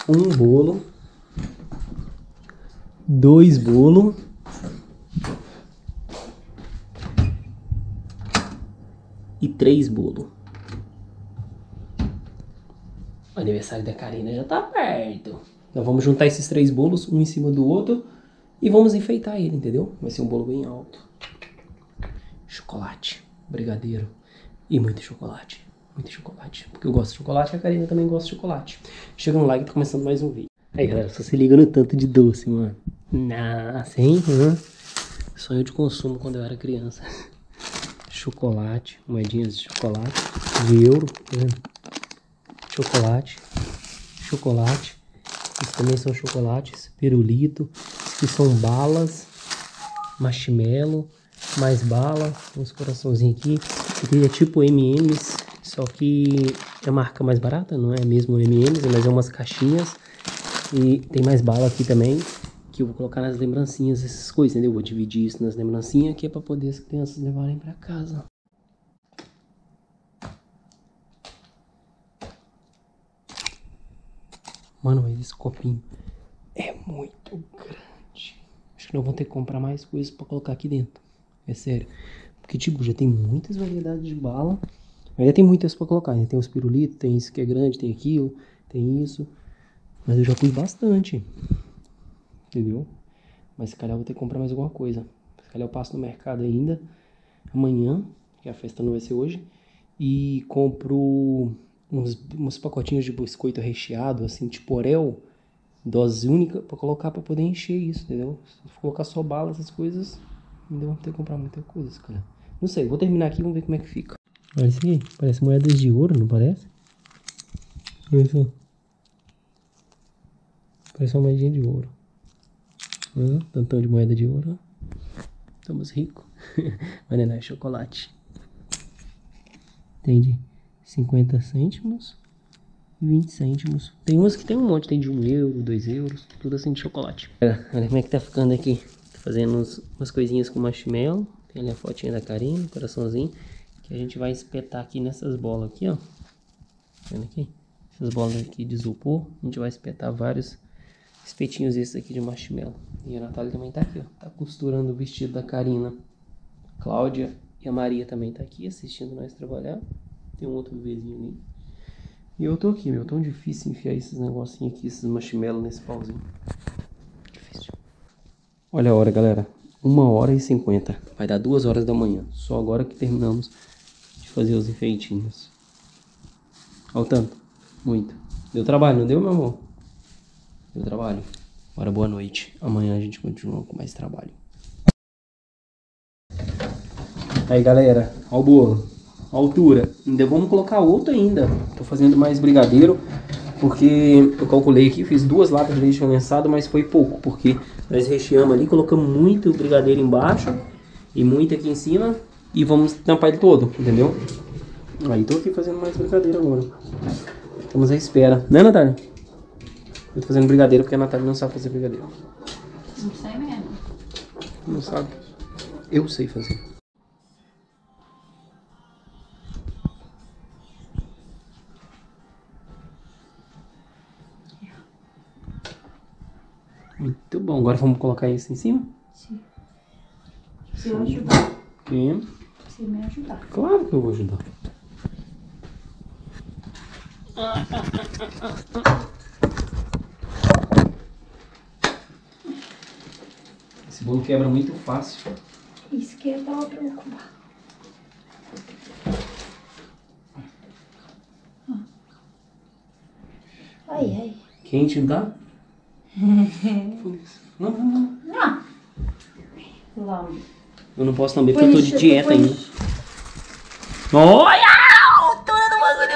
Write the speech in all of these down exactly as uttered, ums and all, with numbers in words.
um bolo, dois bolos e três bolos. O aniversário da Karina já tá perto. Então vamos juntar esses três bolos, um em cima do outro, e vamos enfeitar ele, entendeu? Vai ser um bolo bem alto. Chocolate, brigadeiro e muito chocolate. Muito chocolate. Porque eu gosto de chocolate e a Karina também gosta de chocolate. Chega no like e tá começando mais um vídeo. Aí galera, só se liga no tanto de doce, mano. Nossa, hein? Hum. Sonho de consumo quando eu era criança. Chocolate, moedinhas de chocolate, de euro, tá vendo? Chocolate, chocolate. Esses também são chocolates, pirulito. Que são balas, marshmallow, mais bala, uns coraçãozinhos aqui. Aqui é tipo M e M's, só que é marca mais barata, não é mesmo M e M's, mas é umas caixinhas. E tem mais bala aqui também, que eu vou colocar nas lembrancinhas, essas coisas, entendeu? Vou dividir isso nas lembrancinhas, que é pra poder as crianças levarem pra casa. Mano, mas esse copinho é muito grande. Acho que nós vamos ter que comprar mais coisas pra colocar aqui dentro. É sério. Porque, tipo, já tem muitas variedades de bala. Ainda tem muitas pra colocar. Ainda tem os pirulitos, tem isso que é grande, tem aquilo, tem isso. Mas eu já pus bastante. Entendeu? Mas se calhar eu vou ter que comprar mais alguma coisa. Se calhar eu passo no mercado ainda. Amanhã, que a festa não vai ser hoje. E compro uns, uns pacotinhos de biscoito recheado, assim, tipo Oreo. Dose única pra colocar pra poder encher isso, entendeu? Se colocar só bala, essas coisas, ainda vamos ter que comprar muita coisa, cara. Não sei, vou terminar aqui e vamos ver como é que fica. Olha isso aqui, parece moedas de ouro, não parece? Olha isso. Parece uma moedinha de ouro. Hum, tantão de moeda de ouro. Estamos ricos. Mas não é chocolate. Tem de cinquenta cêntimos. vinte cêntimos. Tem umas que tem um monte, tem de um euro, dois euros, tudo assim de chocolate. Olha, olha como é que tá ficando aqui. Tô fazendo uns, umas coisinhas com marshmallow. Tem ali a fotinha da Karina, coraçãozinho. Que a gente vai espetar aqui nessas bolas aqui, ó. Tá vendo aqui? Essas bolas aqui de isopor. A gente vai espetar vários espetinhos esses aqui de marshmallow. E a Natália também tá aqui, ó. Tá costurando o vestido da Karina. A Cláudia e a Maria também tá aqui assistindo nós trabalhar. Tem um outro bebezinho ali. E eu tô aqui, meu. Tão difícil enfiar esses negocinhos aqui, esses marshmallows nesse pauzinho. Difícil. Olha a hora, galera. Uma hora e cinquenta. Vai dar duas horas da manhã. Só agora que terminamos de fazer os enfeitinhos. Olha o tanto. Muito. Deu trabalho, não deu, meu amor? Deu trabalho. Bora, boa noite. Amanhã a gente continua com mais trabalho. Aí, galera. Olha o bolo. A altura, ainda vamos colocar outro ainda. Tô fazendo mais brigadeiro, porque eu calculei aqui, fiz duas latas de leite condensado, mas foi pouco, porque nós recheamos ali, colocamos muito brigadeiro embaixo e muito aqui em cima e vamos tampar ele todo, entendeu? Aí tô aqui fazendo mais brigadeiro agora. Estamos à espera, né, Natália? Eu tô fazendo brigadeiro porque a Natália não sabe fazer brigadeiro. Não sei mesmo. Não sabe? Eu sei fazer. Muito bom. Agora vamos colocar isso em cima? Sim. Se eu ajudar. Sim. Se me ajudar. Claro que eu vou ajudar. Esse bolo quebra muito fácil. Isso que eu tava preocupada. Ai, ai. Quente, não dá? Não, não, não. Não. Logo. Eu não posso também porque eu tô de dieta ainda. Olha a altura do bagulho.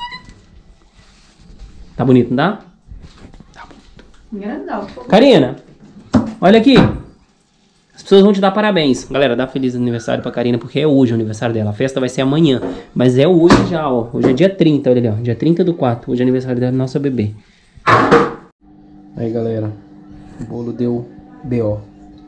Tá bonito, não dá? Tá bonito. Grandão. Karina, olha aqui. As pessoas vão te dar parabéns. Galera, dá feliz aniversário pra Karina, porque é hoje o aniversário dela. A festa vai ser amanhã. Mas é hoje já, ó. Hoje é dia trinta, olha ali, ó. Dia trinta do quatro. Hoje é aniversário da nossa bebê. Aí, galera. O bolo deu B O.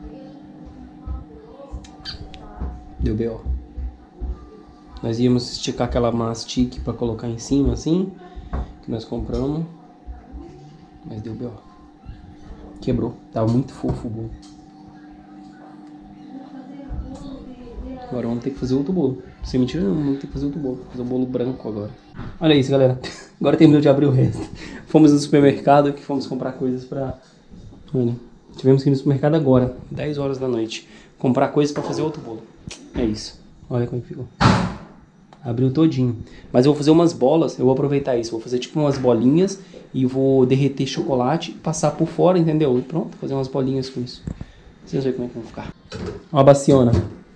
Deu B O. Nós íamos esticar aquela mastique pra colocar em cima, assim. Que nós compramos. Mas deu B O. Quebrou. Tava muito fofo o bolo. Agora vamos ter que fazer outro bolo. Sem mentira não, vamos ter que fazer outro bolo. Fazer um bolo branco agora. Olha isso, galera. Agora terminou de abrir o resto. Fomos no supermercado, que fomos comprar coisas pra... Olha, tivemos que ir no supermercado agora, dez horas da noite. Comprar coisas pra fazer outro bolo. É isso. Olha como ficou. Abriu todinho. Mas eu vou fazer umas bolas, eu vou aproveitar isso. Vou fazer tipo umas bolinhas e vou derreter chocolate e passar por fora, entendeu? E pronto, fazer umas bolinhas com isso. Vocês verem como é que vão ficar. Ó a baciona.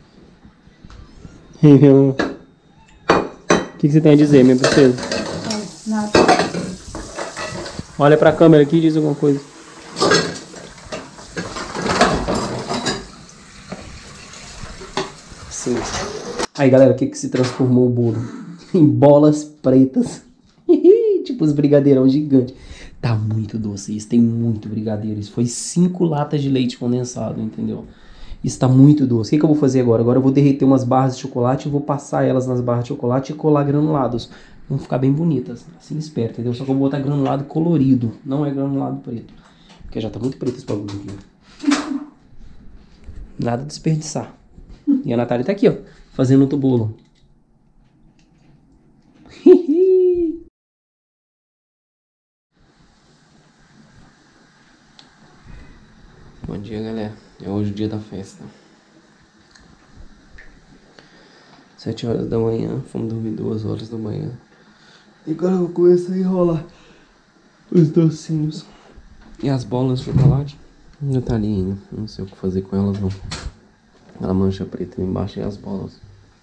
O que, que você tem a dizer, minha princesa? Nada. Olha pra câmera aqui e diz alguma coisa. Sim. Aí, galera, o que que se transformou o bolo? Em bolas pretas. Tipo os brigadeirão gigante. Tá muito doce isso, tem muito brigadeiro. Isso foi cinco latas de leite condensado, entendeu? Isso tá muito doce. O que que eu vou fazer agora? Agora eu vou derreter umas barras de chocolate e vou passar elas nas barras de chocolate e colar granulados. Vão ficar bem bonitas. Assim espera, entendeu? Só que eu vou botar granulado colorido. Não é granulado preto. Porque já tá muito preto esse bagulho aqui. Nada de desperdiçar. E a Natália tá aqui, ó. Fazendo outro bolo. Bom dia, galera. É hoje o dia da festa. Sete horas da manhã. Fomos dormir duas horas da manhã. E agora eu vou começar a enrolar os docinhos. E as bolas de chocolate. Ainda tá ali ainda. Não sei o que fazer com elas, não. Aquela mancha preta ali embaixo e as bolas.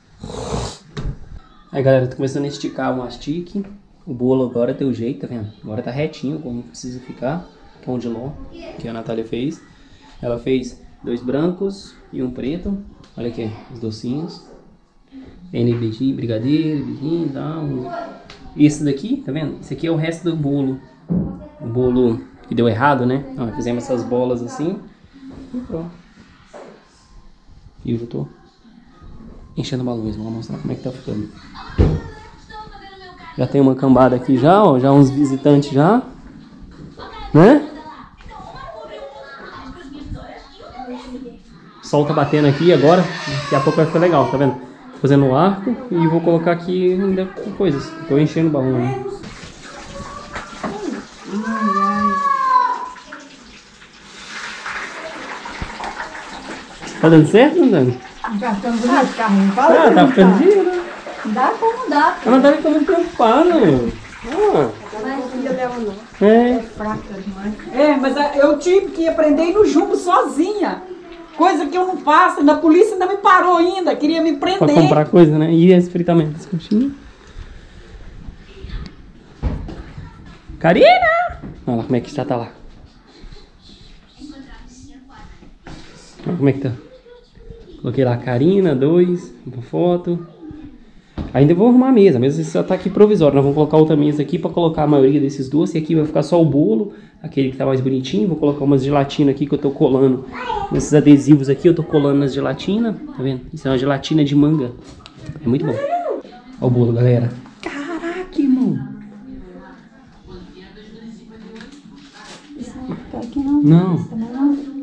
Aí, galera, tô começando a esticar o mastique. O bolo agora deu jeito, tá vendo? Agora tá retinho, como precisa ficar. Pão de ló, que a Natália fez. Ela fez dois brancos e um preto. Olha aqui, os docinhos. N B G, brigadeiro, beijinho e tal. Esse daqui, tá vendo? Esse aqui é o resto do bolo. O bolo que deu errado, né? Ó, fizemos essas bolas assim. E pronto. E eu já tô enchendo balões. Vou mostrar como é que tá ficando. Já tem uma cambada aqui já, ó. Já uns visitantes já. Né? O sol tá batendo aqui agora. Daqui a pouco vai ficar legal, tá vendo? Tô fazendo um arco e vou colocar aqui ainda coisas. Tô enchendo o balão, né? Tá dando certo, não dando? Já estamos no carrinho. Ah, tá ficando giro, né? Dá como dá. A Natália tá muito preocupada. Ah. Não é filha dela, não. É. Fraca demais. É, mas a- eu tive que aprender a ir no jumbo sozinha. Coisa que eu não faço. A polícia ainda me parou ainda. Queria me Pra prender. comprar coisa, né? E esse fritamento das coxinhas. Karina! Olha lá como é que já tá lá. Olha como é que tá. Coloquei lá Karina, dois, uma foto. Ainda vou arrumar a mesa, a mesa só tá aqui provisória. Nós vamos colocar outra mesa aqui pra colocar a maioria desses doces. E aqui vai ficar só o bolo, aquele que tá mais bonitinho. Vou colocar umas gelatina aqui que eu tô colando. Nesses adesivos aqui eu tô colando nas gelatina. Tá vendo? Isso é uma gelatina de manga. É muito bom. Olha o bolo, galera. Caraca, irmão. Isso não fica aqui não. Não. Isso também não.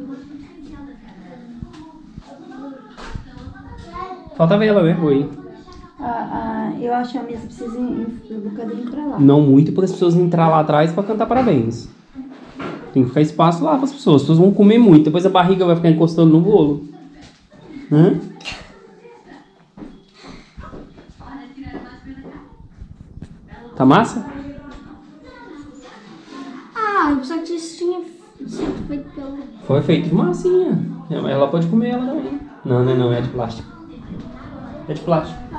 Faltava ela mesmo aí. Ah, ah, eu acho que a mesa precisa ir um bocadinho pra lá. Não muito, porque as pessoas entrar lá atrás pra cantar parabéns. Tem que ficar espaço lá para as pessoas. As pessoas vão comer muito, depois a barriga vai ficar encostando no bolo. Hã? Tá massa? Ah, eu pensava que isso tinha sido feito pelo... Foi feito de massinha. Ela pode comer ela também. Não, não, não, é de plástico. É de plástico.